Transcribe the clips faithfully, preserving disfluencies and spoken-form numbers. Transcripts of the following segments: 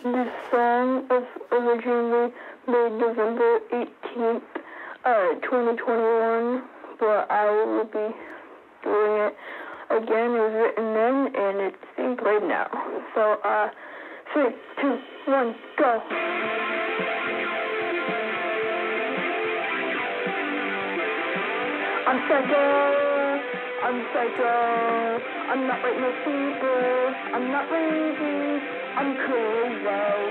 This song was originally made November eighteenth, uh, twenty twenty-one, but I will be doing it again. It was written then, and it's being played now. So, uh, three, two, one, go. I'm psycho, I'm psycho, I'm not like most people, I'm not lazy, I'm cool though.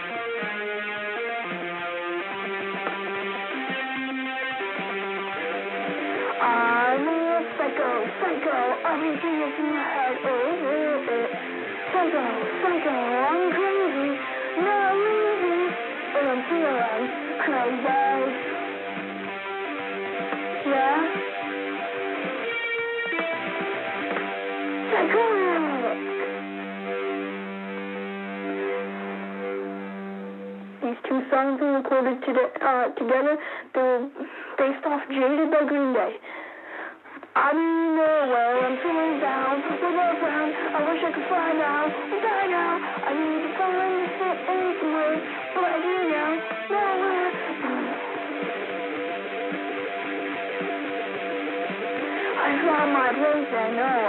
I'm a psycho, psycho, everything is in my head, oh, it. Psycho, psycho, I'm crazy, not lazy, and I'm feeling crazy. Yeah? Psychotic! These two songs were recorded today, uh, together. They were based off Jaded by Green Day. I don't know where I'm feeling down. Without around, I wish I could find out. By now, I need to find this fit in somewhere. But I do now. Nowhere. I found my place, I know